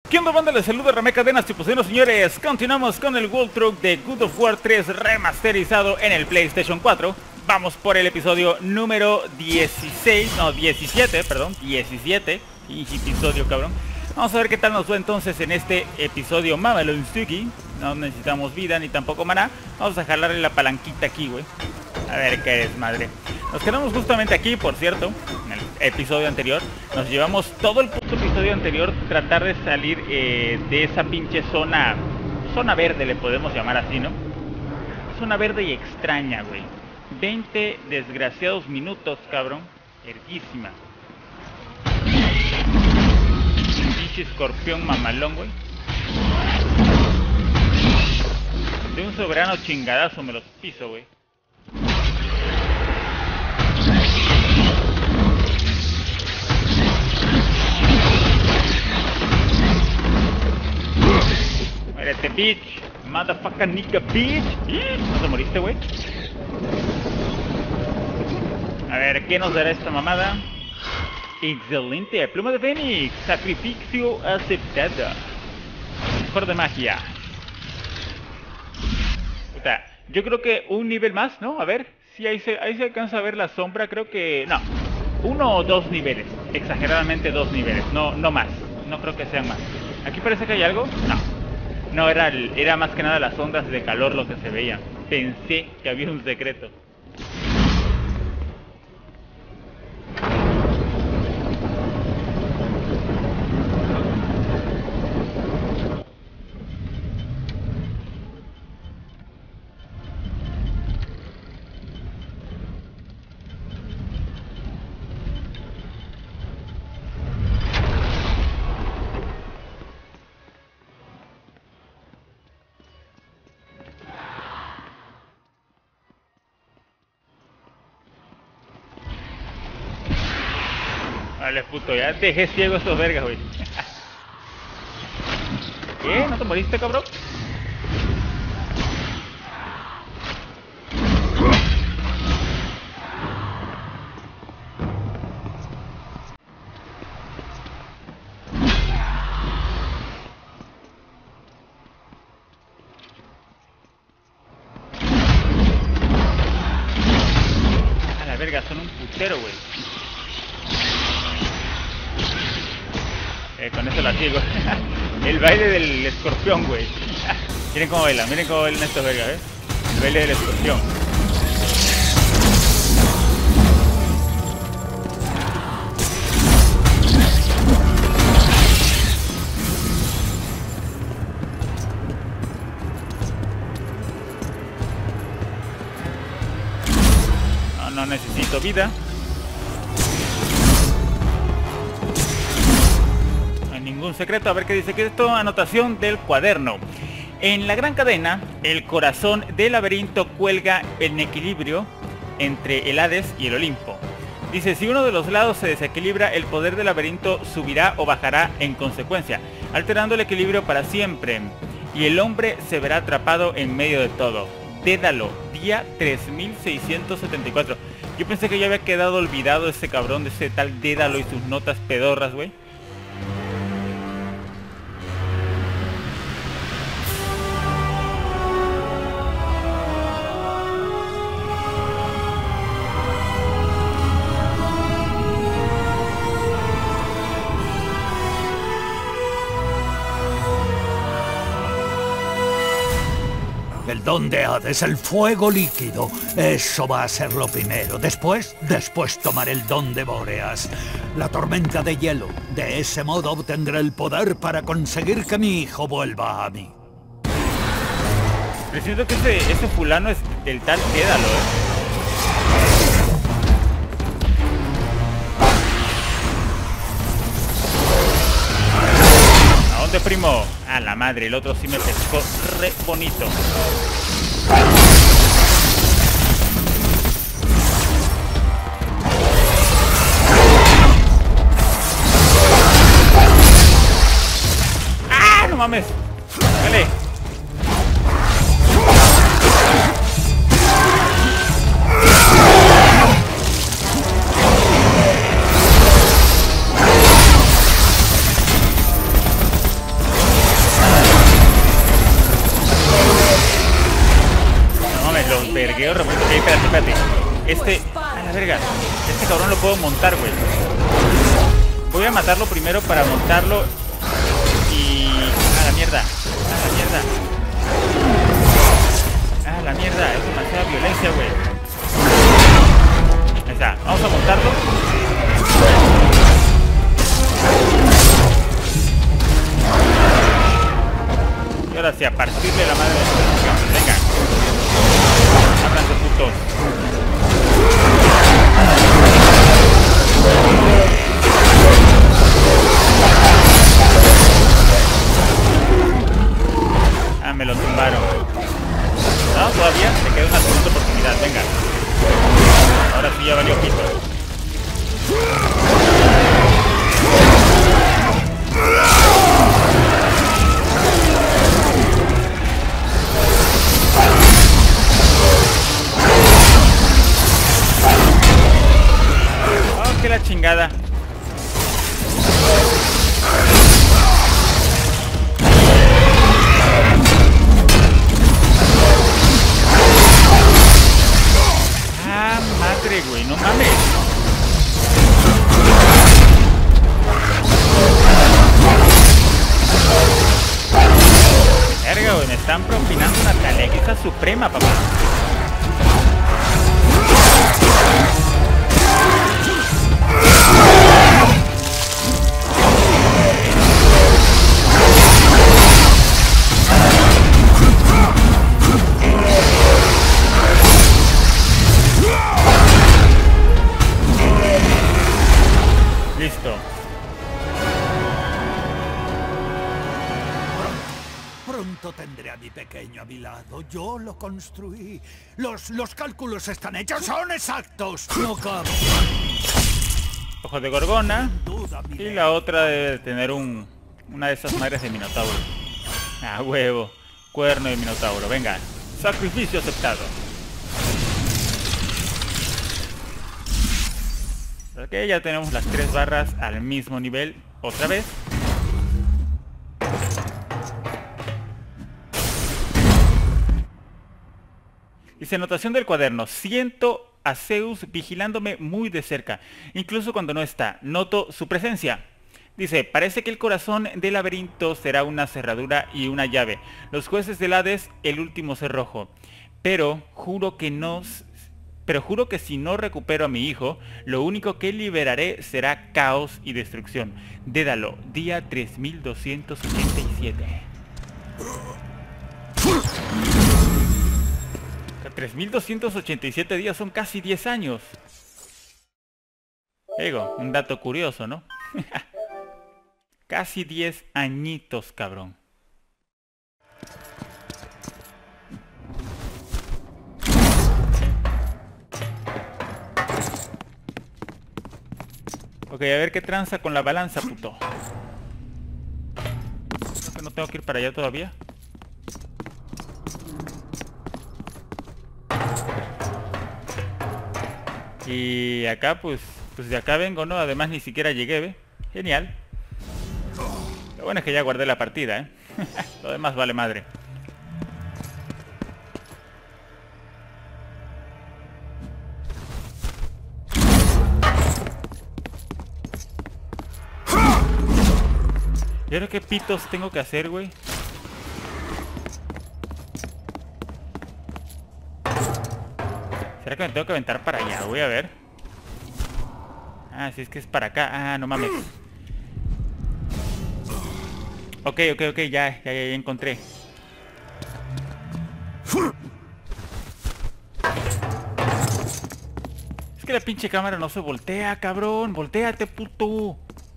¿Qué onda, banda? Les saluda Ramé Cadenas, y pues bueno, señores, continuamos con el walkthrough de God of War 3 remasterizado en el PlayStation 4. Vamos por el episodio número 17, y episodio, cabrón. Vamos a ver qué tal nos fue entonces en este episodio Mamalonstuki. No necesitamos vida ni tampoco maná. Vamos a jalarle la palanquita aquí, güey. A ver qué es, madre. Nos quedamos justamente aquí, por cierto, en el episodio anterior. Nos llevamos todo el puto episodio anterior tratar de salir de esa pinche zona verde, le podemos llamar así, ¿no? Zona verde y extraña, güey. 20 desgraciados minutos, cabrón. Erguísima. Pinche escorpión mamalón, güey. De un soberano chingadazo me los piso, güey. Muérete, bitch. Motherfucker nigga, bitch. ¿No te moriste, güey? A ver, ¿qué nos dará esta mamada? Excelente, pluma de Fénix. Sacrificio aceptado. Mejor de magia. Puta, yo creo que un nivel más, ¿no? A ver, si ahí se alcanza a ver la sombra. Creo que... no, 1 o 2 niveles. Exageradamente 2 niveles, no más. No creo que sean más. ¿Aquí parece que hay algo? No, era más que nada las ondas de calor lo que se veía. Pensé que había un secreto. Vale, puto, ya dejé ciego a estos vergas, güey. ¿Qué? ¿No te moriste, cabrón? A la verga, son un putero, güey. Con eso la sigo. El baile del escorpión, güey. Miren cómo bailan estos vergas, El baile del escorpión. No necesito vida. Ningún secreto. A ver qué dice que esto. Anotación del cuaderno. En la gran cadena, el corazón del laberinto cuelga en equilibrio entre el Hades y el Olimpo. Dice, si uno de los lados se desequilibra, el poder del laberinto subirá o bajará en consecuencia, alterando el equilibrio para siempre. Y el hombre se verá atrapado en medio de todo. Dédalo, día 3674. Yo pensé que ya había quedado olvidado ese cabrón de ese tal Dédalo y sus notas pedorras, güey. El don de Hades, el fuego líquido. Eso va a ser lo primero. Después tomaré el don de Bóreas, la tormenta de hielo. De ese modo obtendré el poder para conseguir que mi hijo vuelva a mí. Presiento que ese fulano es el tal Dédalo, ¿A dónde, primo? A la madre, el otro sí me pescó re bonito. ¡Ah! ¡No mames! ¡Dale! lagueo remoto. Ok, espérate. A la verga. Este cabrón lo puedo montar, güey. Voy a matarlo primero para montarlo. Y... a la mierda. A la mierda. Es demasiada violencia, güey. Ahí está. Vamos a montarlo. Y ahora sí, a partirle la madre de la situación. Venga. Ábranse, putos. Ah, me lo tumbaron. No, todavía me queda una segunda oportunidad. Venga. Ahora sí ya valió pito. Oh, que la chingada. Ah, madre, güey, no mames. Verga, güey, me están propinando una taleguiza suprema, papá. Listo. Pronto tendré a mi pequeño a mi lado. Yo lo construí. Los cálculos están hechos. Son exactos. No cabe. Ojo de gorgona. Y la otra debe tener una de esas madres de minotauro. Ah, huevo. Cuerno de minotauro. Venga. Sacrificio aceptado. Ok, ya tenemos las 3 barras al mismo nivel. Otra vez. Dice anotación del cuaderno. Siento a Zeus vigilándome muy de cerca. Incluso cuando no está. Noto su presencia. Dice, parece que el corazón del laberinto será una cerradura y una llave. Los jueces del Hades, el último cerrojo. Pero juro que si no recupero a mi hijo, lo único que liberaré será caos y destrucción. Dédalo, día 3287. 3287 días son casi 10 años. Digo, un dato curioso, ¿no? Casi 10 añitos, cabrón. Ok, a ver qué tranza con la balanza, puto. Creo que no tengo que ir para allá todavía. Y acá, pues de acá vengo, ¿no? Además ni siquiera llegué, ¿ve? Genial. Lo bueno es que ya guardé la partida, ¿eh? Lo demás vale madre. ¿Y ahora qué pitos tengo que hacer, güey? ¿Será que me tengo que aventar para allá? Voy a ver. Ah, si es que es para acá. Ah, no mames. Ok, ya encontré. Es que la pinche cámara no se voltea, cabrón. Voltéate, puto.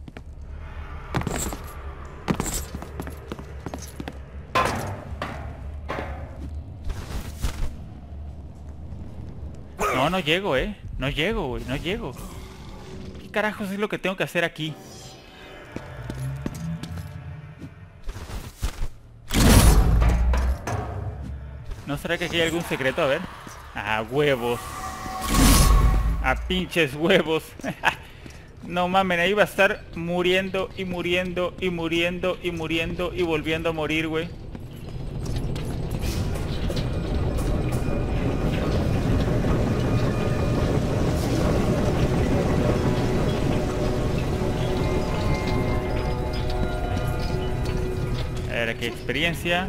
No llego, no llego, güey, no llego. ¿Qué carajos es lo que tengo que hacer aquí? ¿No será que aquí hay algún secreto? A ver. Ah, huevos. A pinches huevos. No mames, ahí va a estar muriendo y muriendo y muriendo y muriendo y volviendo a morir, güey. ver, aquí experiencia.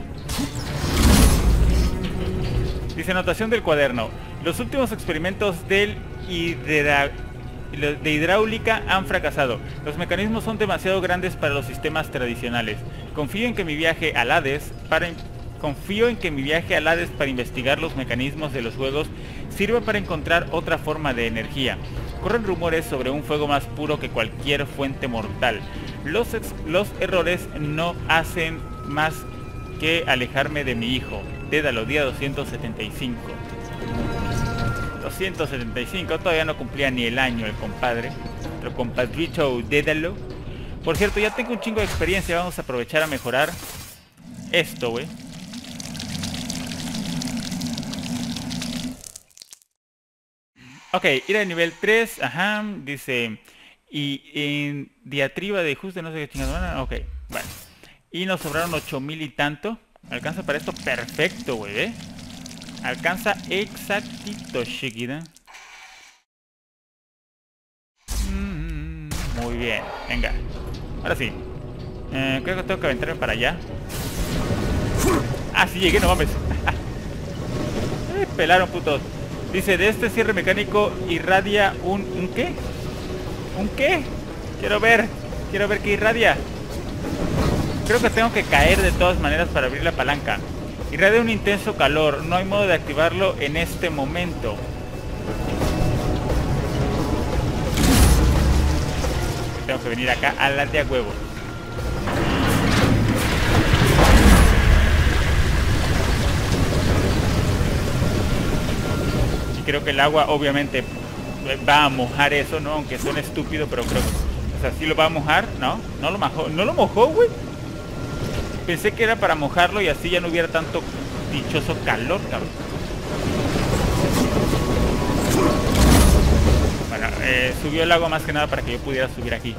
Dice anotación del cuaderno. Los últimos experimentos de hidráulica han fracasado. Los mecanismos son demasiado grandes para los sistemas tradicionales. Confío en que mi viaje al Hades para investigar los mecanismos de los juegos sirva para encontrar otra forma de energía. Corren rumores sobre un fuego más puro que cualquier fuente mortal. Los errores no hacen más que alejarme de mi hijo. Dédalo, día 275. 275, todavía no cumplía ni el año el compadre. Nuestro compadrito Dédalo. Por cierto, ya tengo un chingo de experiencia. Vamos a aprovechar a mejorar esto, güey. Ok, ir a nivel 3, ajá, dice... Y en diatriba de ajuste, no sé qué chingada. Ok, bueno. Y nos sobraron 8000 y tanto. ¿Alcanza para esto? Perfecto, güey, ¿eh? Alcanza exactito, chiquita. Muy bien, venga. Ahora sí. Creo que tengo que aventarme para allá. Ah, sí llegué, no mames. Pelaron, putos. Dice, de este cierre mecánico irradia ¿un qué? ¿Un qué? Quiero ver qué irradia. Creo que tengo que caer de todas maneras para abrir la palanca. Irradia un intenso calor. No hay modo de activarlo en este momento. Tengo que venir acá a la de a huevo. Y creo que el agua obviamente va a mojar eso, ¿no? Aunque suene estúpido, pero creo que... O sea, sí lo va a mojar, ¿no? No lo mojó. No lo mojó, güey. Pensé que era para mojarlo y así ya no hubiera tanto dichoso calor, cabrón. Bueno, subió el agua más que nada para que yo pudiera subir aquí.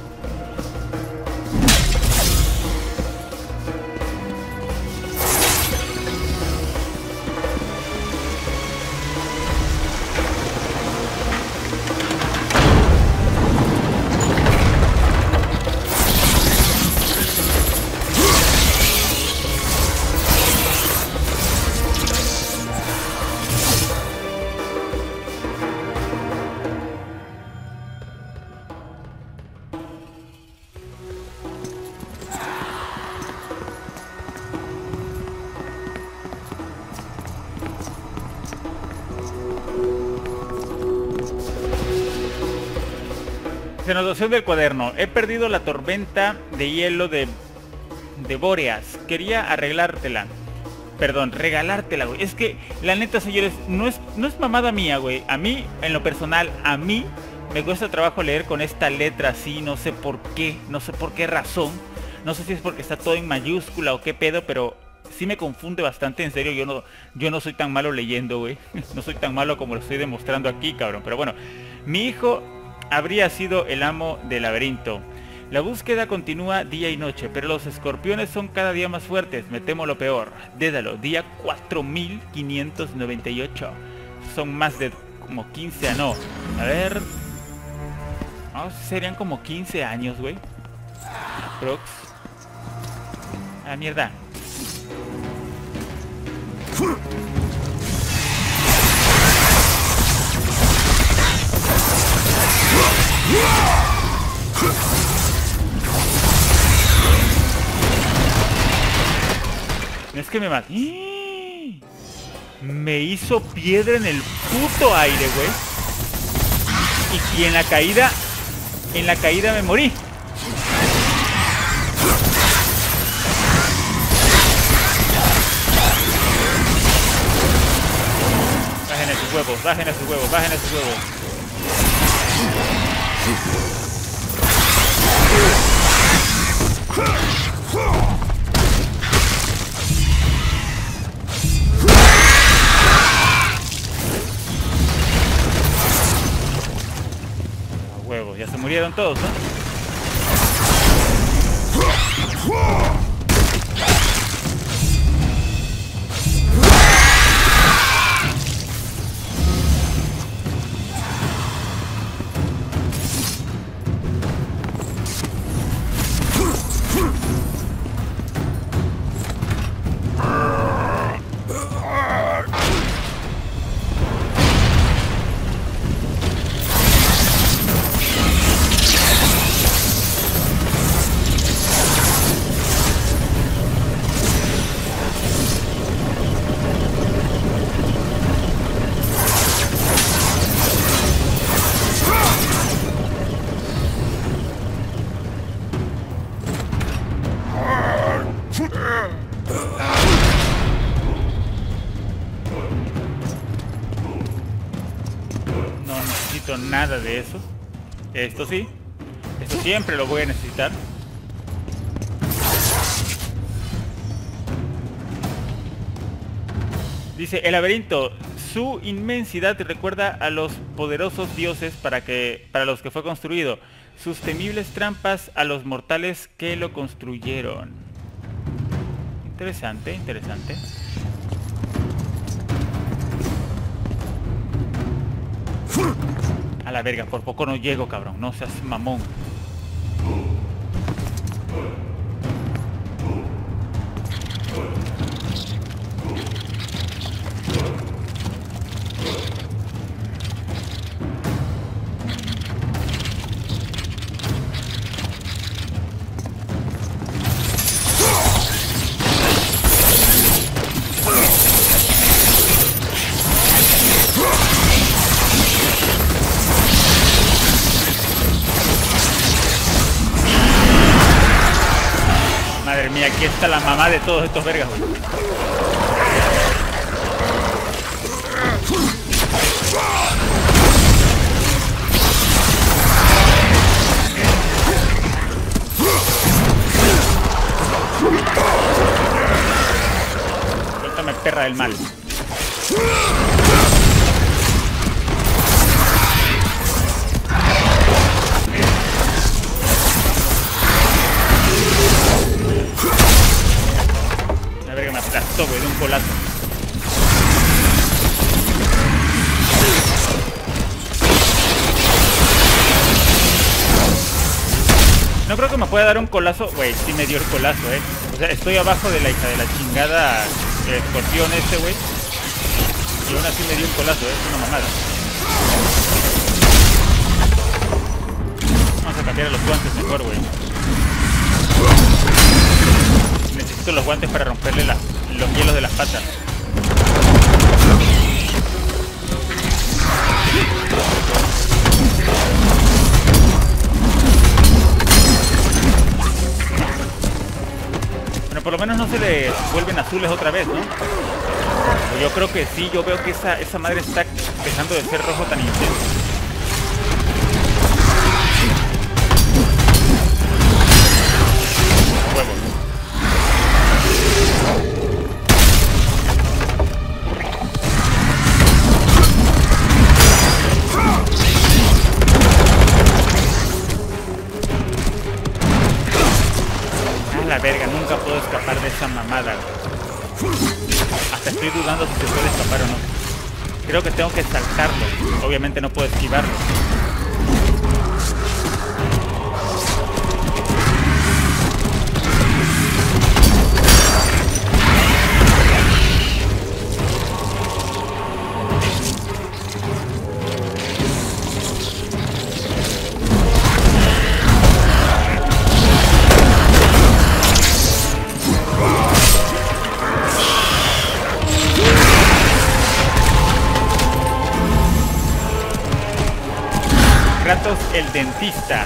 Anotación del cuaderno. He perdido la tormenta de hielo de Bóreas. Quería arreglártela. Perdón, regalártela, güey. Es que, la neta, señores, no es mamada mía, güey. A mí, en lo personal, a mí me cuesta trabajo leer con esta letra así. No sé por qué. No sé por qué razón. No sé si es porque está todo en mayúscula o qué pedo, pero sí me confunde bastante. En serio, yo no soy tan malo leyendo, güey. No soy tan malo como lo estoy demostrando aquí, cabrón. Pero bueno, mi hijo habría sido el amo del laberinto. La búsqueda continúa día y noche, pero los escorpiones son cada día más fuertes. Me temo lo peor. Dédalo, día 4598. Son más de como 15 no. A ver. No, serían como 15 años, güey. Prox. Ah, mierda. Es que me maté. Me hizo piedra en el puto aire, güey. Y en la caída me morí. Bajen a sus huevos, bajen a sus huevos, bajen a sus huevos. Huevos, ya se murieron todos, ¿no? necesito nada de eso. Esto sí. Esto siempre lo voy a necesitar. Dice, el laberinto, su inmensidad recuerda a los poderosos dioses para los que fue construido. Sus temibles trampas a los mortales que lo construyeron. Interesante, interesante. A la verga, por poco no llego, cabrón. No seas mamón. Madre mía, aquí está la mamá de todos estos vergas. Suéltame, perra del mal. A ver que me aplastó, güey, de un colazo. No creo que me pueda dar un colazo. Güey, sí me dio el colazo, O sea, estoy abajo de la hija de la chingada escorpión este, güey. Y aún así me dio un colazo, es una mamada. Vamos a cambiar a los guantes mejor, güey. Necesito los guantes para romperle los hielos de las patas. Bueno, por lo menos no se le vuelven azules otra vez, ¿no? Yo creo que sí, yo veo que esa madre está dejando de ser rojo tan intenso. Huevos. A la verga, nunca puedo escapar de esa mamada. Hasta estoy dudando si se puede escapar o no. Creo que tengo que saltarlo. Obviamente no puedo esquivarlo. Kratos el dentista.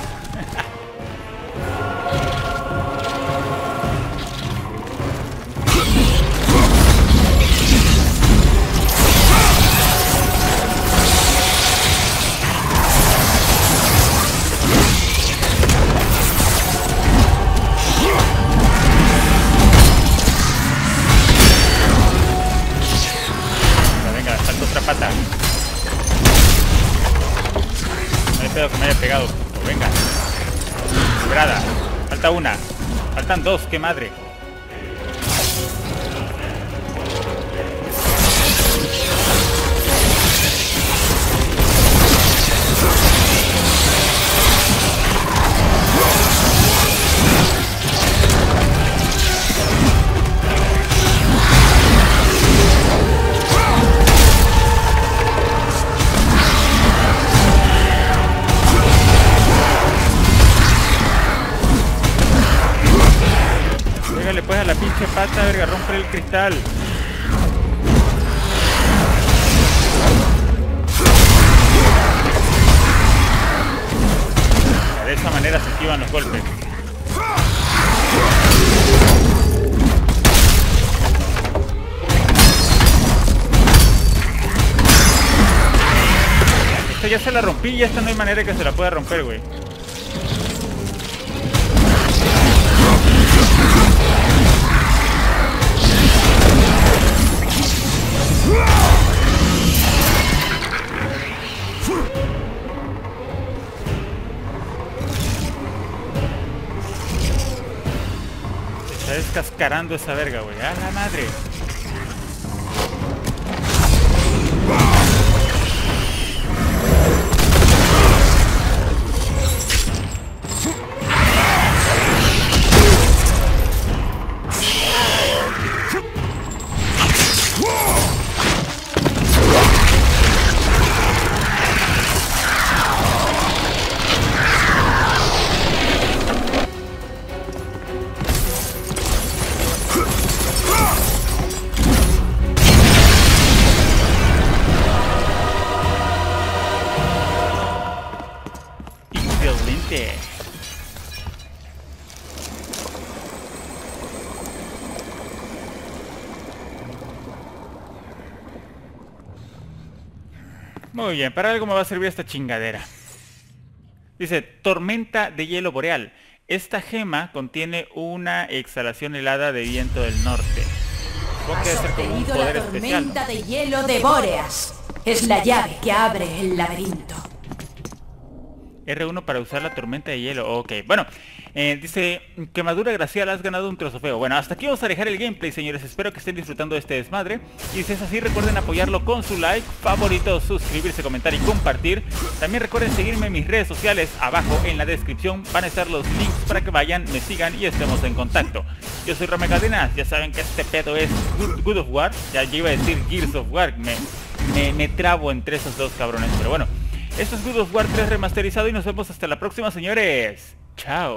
Venga, salto otra pata. Que me haya pegado, puto. Venga. Librada. Falta una. Faltan dos, qué madre. Pues a la pinche pata, verga, rompe el cristal. De esa manera se esquivan los golpes. Esto ya ya se la rompí y esta no hay manera que se la pueda romper, güey. Está descascarando esa verga, güey. ¡A la madre! Excelente. Muy bien, para algo me va a servir esta chingadera. Dice, tormenta de hielo boreal. Esta gema contiene una exhalación helada de viento del norte. Supongo que debe ser como un Obtenido poder la especial, ¿no? tormenta de hielo de Bóreas. Es la llave que abre el laberinto. R1 para usar la tormenta de hielo. Ok, bueno, dice, quemadura glacial, has ganado un trofeo. Bueno, hasta aquí vamos a dejar el gameplay, señores. Espero que estén disfrutando de este desmadre. Y si es así, recuerden apoyarlo con su like, favorito, suscribirse, comentar y compartir. También recuerden seguirme en mis redes sociales. Abajo en la descripción van a estar los links para que vayan, me sigan y estemos en contacto. Yo soy Rome Cadenas, ya saben que este pedo es God of War. Ya iba a decir Gears of War, me trabo entre esos dos cabrones, pero bueno. Esto es God of War 3 remasterizado y nos vemos hasta la próxima, señores. Chao.